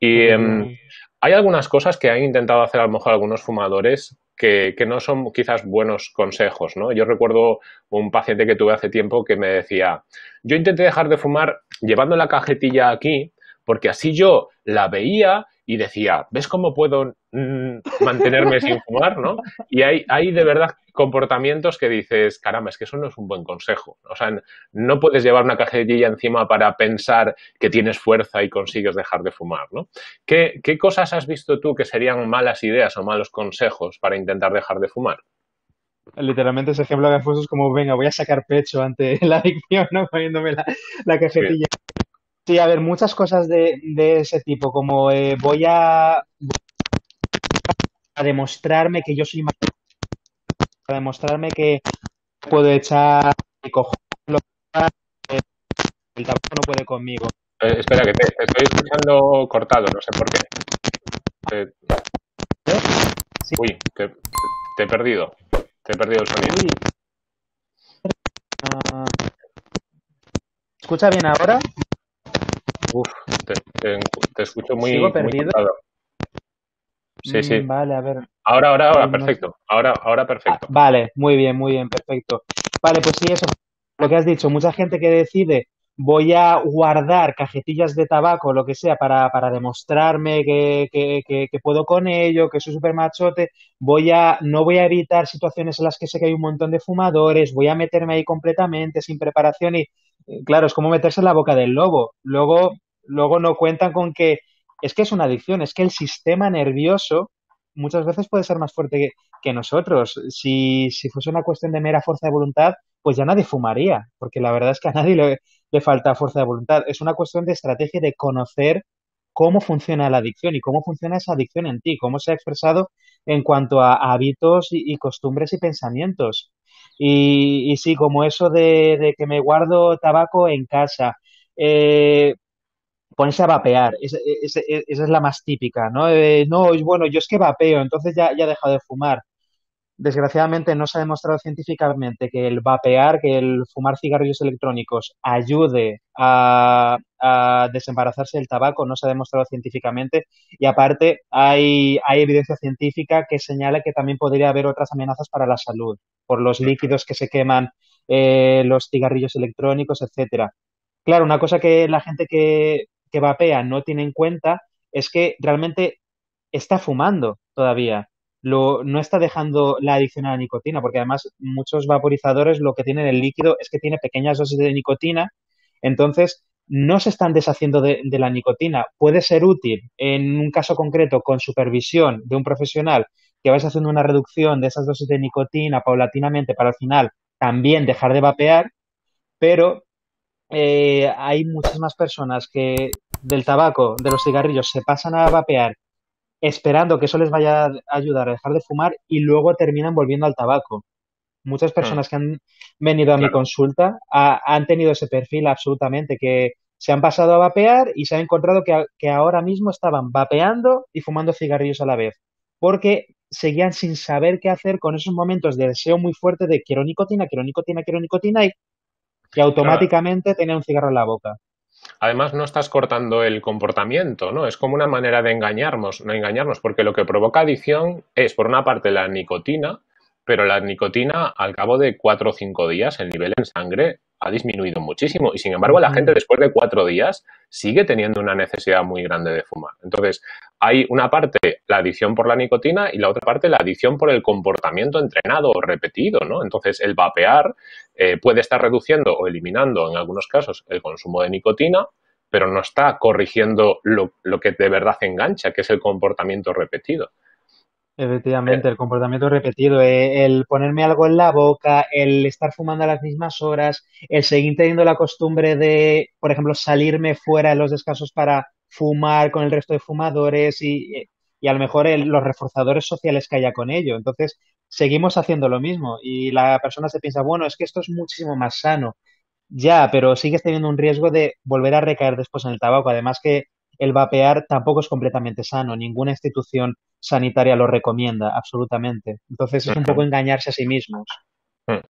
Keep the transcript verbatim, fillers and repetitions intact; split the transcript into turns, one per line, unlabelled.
Y em,
efectivamente.
hay algunas cosas que han intentado hacer a lo mejor algunos fumadores que, que no son quizás buenos consejos, ¿no? Yo recuerdo un paciente que tuve hace tiempo que me decía, yo intenté dejar de fumar llevando la cajetilla aquí, porque así yo la veía y decía, ¿ves cómo puedo mm, mantenerme sin fumar, ¿no? Y hay, hay de verdad comportamientos que dices, caramba, es que eso no es un buen consejo. O sea, no puedes llevar una cajetilla encima para pensar que tienes fuerza y consigues dejar de fumar, ¿no? ¿Qué, ¿Qué cosas has visto tú que serían malas ideas o malos consejos para intentar dejar de fumar?
Literalmente ese ejemplo que has puesto es como, venga, voy a sacar pecho ante la adicción, ¿no? Poniéndome la, la
Sí.
cajetilla. Sí, a ver, muchas cosas de, de ese tipo, como eh, voy a, a demostrarme que yo soy más, a demostrarme que puedo echar y cojo el tabaco no puede conmigo.
Eh, espera, que te, te estoy escuchando cortado, no sé por qué. Te-
Sí,
uy, que te he perdido. Te he perdido el sonido.
uy, ah, ¿escucha bien ahora?
Uf, te, te- te escucho
¿Sigo
muy, muy
perdido?
cortado. Sí,
Mm,
sí.
vale, a ver,
Ahora, ahora, ahora,
uy, no sé.
perfecto. Ahora, ahora,
Ah,
perfecto.
vale, muy bien, muy bien, perfecto. Vale, pues sí, eso, lo que has dicho, mucha gente que decide voy a guardar cajetillas de tabaco, lo que sea, para, para demostrarme que, que, que, que puedo con ello, que soy súper machote, voy a, no voy a evitar situaciones en las que sé que hay un montón de fumadores, voy a meterme ahí completamente sin preparación y, eh, claro, es como meterse en la boca del lobo. Luego, luego no cuentan con que es que es una adicción, es que el sistema nervioso muchas veces puede ser más fuerte que nosotros. Si, si fuese una cuestión de mera fuerza de voluntad, pues ya nadie fumaría, porque la verdad es que a nadie le, le falta fuerza de voluntad. Es una cuestión de estrategia y de conocer cómo funciona la adicción y cómo funciona esa adicción en ti, cómo se ha expresado en cuanto a hábitos y, y costumbres y pensamientos. Y, y sí, como eso de, de que me guardo tabaco en casa. Eh, Ponerse a vapear, esa, esa- esa es la más típica, ¿no? Eh, no, es bueno, yo es que vapeo, entonces ya, ya he dejado de fumar. Desgraciadamente no se ha demostrado científicamente que el vapear, que el fumar cigarrillos electrónicos ayude a, a desembarazarse del tabaco, no se ha demostrado científicamente. Y aparte hay, hay evidencia científica que señala que también podría haber otras amenazas para la salud, por los líquidos que se queman, eh, los cigarrillos electrónicos, etcétera. Claro, una cosa que la gente que, que vapea no tiene en cuenta es que realmente está fumando todavía. Lo, no está dejando la adicción a la nicotina, porque además muchos vaporizadores lo que tienen el líquido es que tiene pequeñas dosis de nicotina, entonces no se están deshaciendo de, de la nicotina. Puede ser útil en un caso concreto con supervisión de un profesional que vais haciendo una reducción de esas dosis de nicotina paulatinamente para al final también dejar de vapear, pero eh, hay muchísimas personas que del tabaco, de los cigarrillos, se pasan a vapear esperando que eso les vaya a ayudar a dejar de fumar y luego terminan volviendo al tabaco. Muchas
Hmm,
personas que han venido a mi
claro.
consulta ha- han tenido ese perfil absolutamente, que se han pasado a vapear y se han encontrado que, a- que ahora mismo estaban vapeando y fumando cigarrillos a la vez, porque seguían sin saber qué hacer con esos momentos de deseo muy fuerte de quiero nicotina, quiero nicotina, quiero nicotina y, y
Claro,
automáticamente tenían un cigarro en la boca.
además no estás cortando el comportamiento, ¿no? Es como una manera de engañarnos, no engañarnos, porque lo que provoca adicción es, por una parte, la nicotina, pero la nicotina, al cabo de cuatro o cinco días, el nivel en sangre ha disminuido muchísimo. Y sin embargo, la gente
Ujú.
después de cuatro días sigue teniendo una necesidad muy grande de fumar. Entonces, hay una parte, la adicción por la nicotina, y la otra parte, la adicción por el comportamiento entrenado o repetido, ¿no? Entonces, el vapear eh, puede estar reduciendo o eliminando en algunos casos el consumo de nicotina, pero no está corrigiendo lo, lo que de verdad engancha, que es el comportamiento repetido. Eh,
Efectivamente, el comportamiento repetido, eh, el ponerme algo en la boca, el estar fumando a las mismas horas, el seguir teniendo la costumbre de, por ejemplo, salirme fuera en los descansos para fumar con el resto de fumadores y, y a lo mejor el- los reforzadores sociales que haya con ello. Entonces, seguimos haciendo lo mismo y la persona se piensa, bueno, es que esto es muchísimo más sano. Ya, pero sigues teniendo un riesgo de volver a recaer después en el tabaco. Además que el vapear tampoco es completamente sano. Ninguna institución sanitaria lo recomienda, absolutamente. Entonces es un poco engañarse a sí mismos.